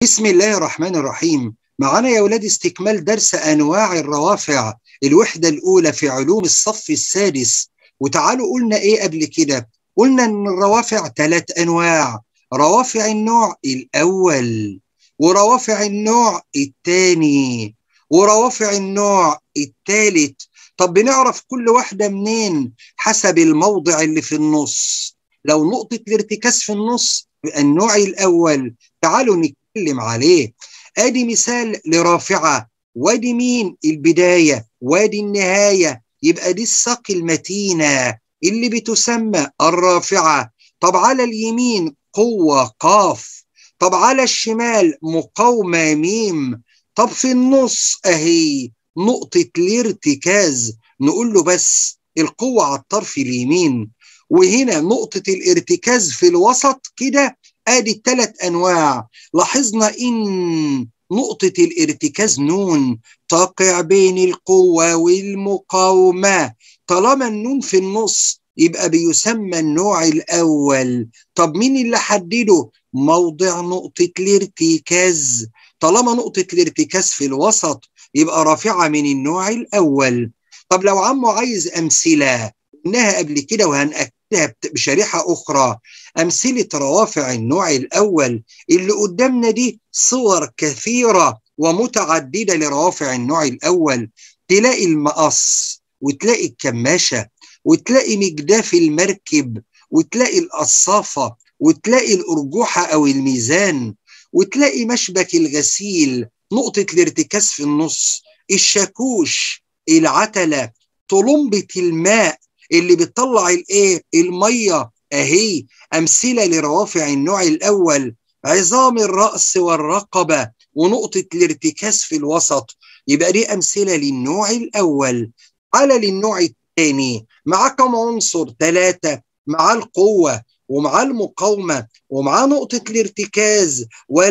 بسم الله الرحمن الرحيم. معنا يا ولاد استكمال درس أنواع الروافع، الوحدة الأولى في علوم الصف السادس. وتعالوا قلنا إيه قبل كده؟ قلنا إن الروافع 3 أنواع: روافع النوع الأول، وروافع النوع الثاني، وروافع النوع الثالث. طب بنعرف كل واحدة منين؟ حسب الموضع اللي في النص. لو نقطة الارتكاز في النص يبقى النوع الأول. تعالوا نتكلم عليه. ادي مثال لرافعه، وادي مين؟ البدايه، وادي النهايه، يبقى دي الساق المتينه اللي بتسمى الرافعه. طب على اليمين قوه قاف، طب على الشمال مقاومه ميم، طب في النص اهي نقطه الارتكاز. نقول له بس القوه على الطرف اليمين، وهنا نقطه الارتكاز في الوسط كده. ادي ال3 انواع. لاحظنا ان نقطة الارتكاز نون تقع بين القوة والمقاومة. طالما النون في النص يبقى بيسمى النوع الأول. طب مين اللي حدده؟ موضع نقطة الارتكاز. طالما نقطة الارتكاز في الوسط يبقى رافعة من النوع الأول. طب لو عمو عايز أمثلة، قلناها قبل كده وهنأكدها بشريحة أخرى. أمثلة روافع النوع الأول اللي قدامنا دي صور كثيرة ومتعددة لروافع النوع الأول. تلاقي المقص، وتلاقي الكماشة، وتلاقي مجداف المركب، وتلاقي القصافة، وتلاقي الأرجوحة أو الميزان، وتلاقي مشبك الغسيل نقطة الارتكاز في النص، الشاكوش، العتلة، طلمبة الماء اللي بتطلع المية اهي. امثله لروافع النوع الاول: عظام الراس والرقبه ونقطه الارتكاز في الوسط. يبقى دي امثله للنوع الاول. على للنوع الثاني مع كم عنصر؟ 3: مع القوه، ومع المقاومه، ومع نقطه الارتكاز.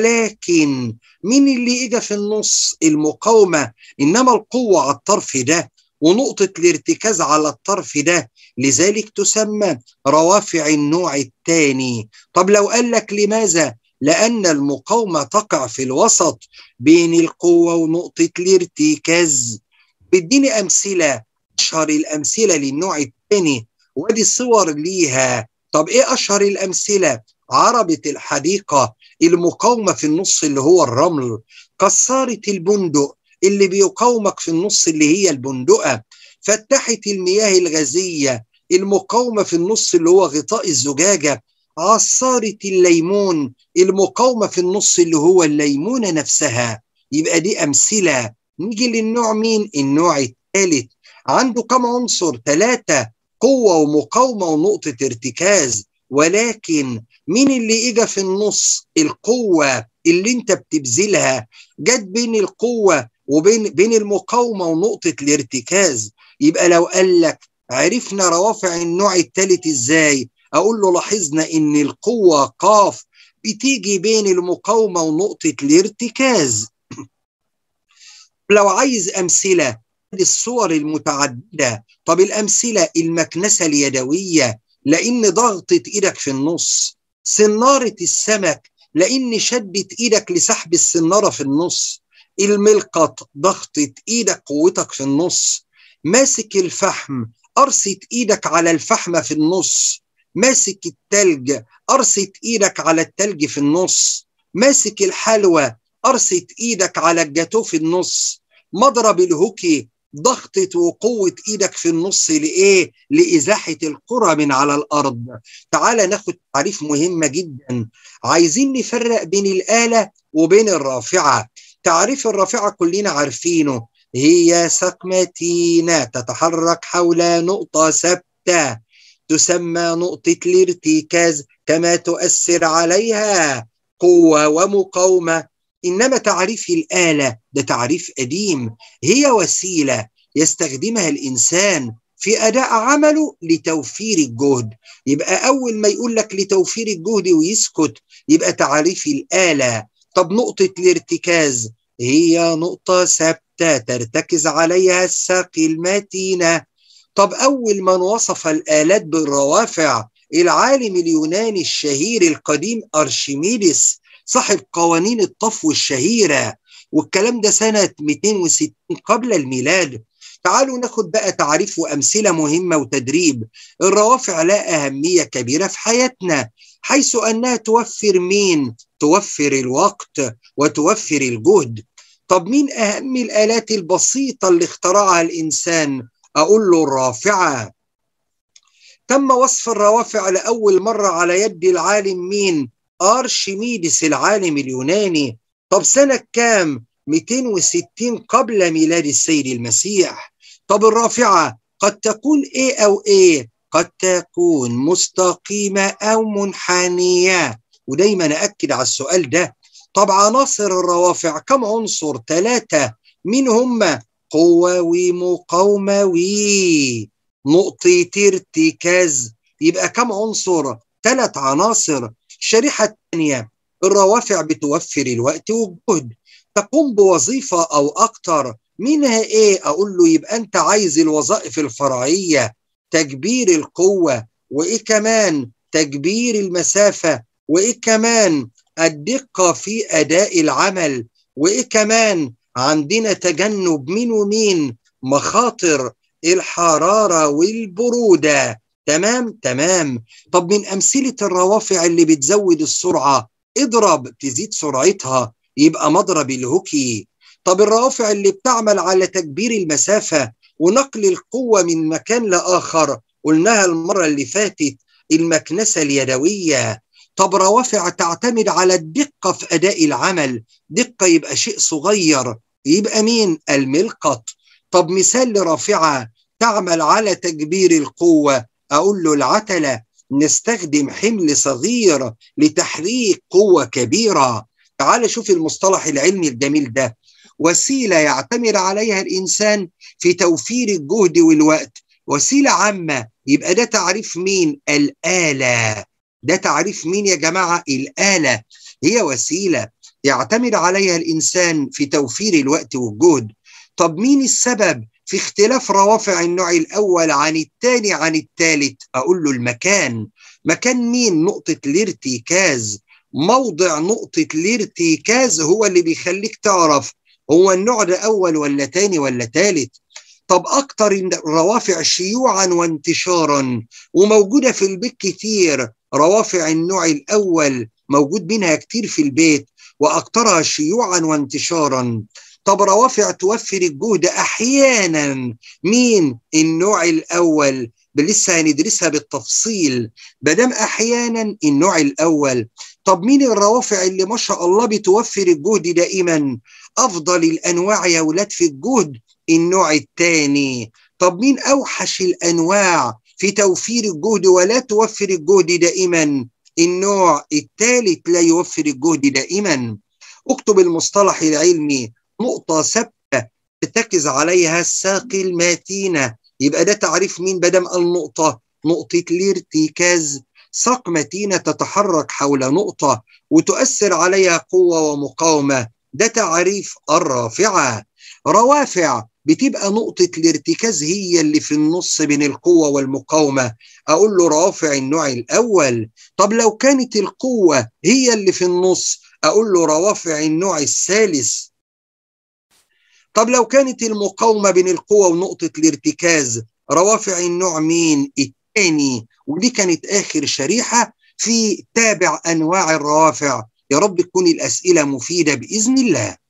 ولكن مين اللي اجى في النص؟ المقاومه. انما القوه على الطرف ده ونقطه الارتكاز على الطرف ده، لذلك تسمى روافع النوع الثاني. طب لو قال لك لماذا؟ لأن المقاومة تقع في الوسط بين القوة ونقطة الارتكاز. بديني أمثلة، أشهر الأمثلة للنوع الثاني ودي الصور ليها. طب إيه أشهر الأمثلة؟ عربة الحديقة، المقاومة في النص اللي هو الرمل. كسارة البندق اللي بيقاومك في النص اللي هي البندقة. فتحة المياه الغازية، المقاومة في النص اللي هو غطاء الزجاجة. عصارة الليمون، المقاومة في النص اللي هو الليمونة نفسها. يبقى دي أمثلة. نيجي للنوع مين؟ النوع الثالث. عنده كم عنصر؟ 3: قوة ومقاومة ونقطة ارتكاز. ولكن مين اللي اجى في النص؟ القوة اللي انت بتبذلها جت بين القوة وبين المقاومة ونقطة الارتكاز. يبقى لو قال لك عرفنا روافع النوع الثالث ازاي؟ اقول له لاحظنا ان القوة قاف بتيجي بين المقاومة ونقطة الارتكاز. لو عايز امثلة الصور المتعددة. طب الامثلة: المكنسة اليدوية لان ضغطة ايدك في النص، سنارة السمك لان شدت ايدك لسحب السنارة في النص، الملقط ضغطة ايدك قوتك في النص، ماسك الفحم قرصة ايدك على الفحمة في النص، ماسك التلج قرصة ايدك على التلج في النص، ماسك الحلوى قرصة ايدك على الجاتو في النص، مضرب الهوكي ضغطة وقوة ايدك في النص لايه؟ لازاحة الكرة من على الارض. تعال ناخد تعريف مهمة جدا. عايزين نفرق بين الآلة وبين الرافعة. تعريف الرافعة كلنا عارفينه: هي ساق متينة تتحرك حول نقطة ثابتة تسمى نقطة الارتكاز، كما تؤثر عليها قوة ومقاومة. إنما تعريف الآلة ده تعريف قديم: هي وسيلة يستخدمها الإنسان في أداء عمله لتوفير الجهد. يبقى أول ما يقول لك لتوفير الجهد ويسكت يبقى تعريف الآلة. طب نقطة الارتكاز هي نقطة ثابتة ترتكز عليها الساق المتينة. طب أول من وصف الآلات بالروافع العالم اليوناني الشهير القديم أرشميدس صاحب قوانين الطفو الشهيرة، والكلام ده سنة 260 قبل الميلاد. تعالوا ناخد بقى تعريف وأمثلة مهمة وتدريب. الروافع لها أهمية كبيرة في حياتنا، حيث أنها توفر مين؟ توفر الوقت وتوفر الجهد. طب مين أهم الآلات البسيطة اللي اخترعها الإنسان؟ أقول له الرافعة. تم وصف الروافع لأول مرة على يد العالم مين؟ أرشميدس العالم اليوناني. طب سنة كام؟ 260 قبل ميلاد السيد المسيح. طب الرافعة قد تكون إيه أو إيه؟ قد تكون مستقيمة أو منحنية، ودايما أكد على السؤال ده. طب عناصر الروافع كم عنصر؟ 3. مين هم؟ قوة ومقاومة ونقطة ارتكاز. يبقى كم عنصر؟ 3 عناصر. الشريحة الثانية، الروافع بتوفر الوقت والجهد، تقوم بوظيفة أو أكتر. منها إيه؟ أقول له يبقى أنت عايز الوظائف الفرعية، تكبير القوة، وإيه كمان؟ تكبير المسافة، وإيه كمان؟ الدقة في أداء العمل، وإيه كمان؟ عندنا تجنب مين ومين؟ مخاطر الحرارة والبرودة. تمام تمام. طب من أمثلة الروافع اللي بتزود السرعة، اضرب تزيد سرعتها، يبقى مضرب الهوكي. طب الروافع اللي بتعمل على تكبير المسافة ونقل القوة من مكان لآخر، قلناها المرة اللي فاتت، المكنسة اليدوية. طب روافع تعتمد على الدقة في أداء العمل، دقة يبقى شيء صغير، يبقى مين؟ الملقط. طب مثال لرافعة تعمل على تكبير القوة، أقول له العتلة. نستخدم حمل صغير لتحريك قوة كبيرة. تعال شوف المصطلح العلمي الجميل ده، وسيلة يعتمد عليها الإنسان في توفير الجهد والوقت. وسيلة عامة، يبقى ده تعريف مين؟ الآلة. ده تعريف مين يا جماعة؟ الآلة هي وسيلة يعتمد عليها الإنسان في توفير الوقت والجهد. طب مين السبب في اختلاف روافع النوع الأول عن الثاني عن الثالث؟ أقول له المكان. مكان مين؟ نقطة الارتكاز. موضع نقطة الارتكاز هو اللي بيخليك تعرف هو النوع ده أول ولا تاني ولا تالت. طب أكتر الروافع شيوعا وانتشارا وموجودة في البيت كتير، روافع النوع الأول موجود منها كتير في البيت وأكترها شيوعا وانتشارا. طب روافع توفر الجهد أحيانا، مين؟ النوع الأول. لسه هندرسها بالتفصيل، بدم أحيانا النوع الأول. طب مين الروافع اللي ما شاء الله بتوفر الجهد دائما؟ أفضل الأنواع يا ولاد في الجهد النوع الثاني. طب مين أوحش الأنواع في توفير الجهد ولا توفر الجهد دائما؟ النوع الثالث لا يوفر الجهد دائما. اكتب المصطلح العلمي، نقطة ثابتة ترتكز عليها الساق المتينة، يبقى ده تعريف مين بدم النقطة؟ نقطة الارتكاز. ساق متينة تتحرك حول نقطة وتؤثر عليها قوة ومقاومة، ده تعريف الرافعة. روافع بتبقى نقطة الارتكاز هي اللي في النص بين القوة والمقاومة، أقول له روافع النوع الأول. طب لو كانت القوة هي اللي في النص، أقول له روافع النوع الثالث. طب لو كانت المقاومة بين القوة ونقطة الارتكاز، روافع النوع مين؟ الثاني. ودي كانت آخر شريحة في تابع أنواع الروافع. يا رب تكون الأسئلة مفيدة بإذن الله.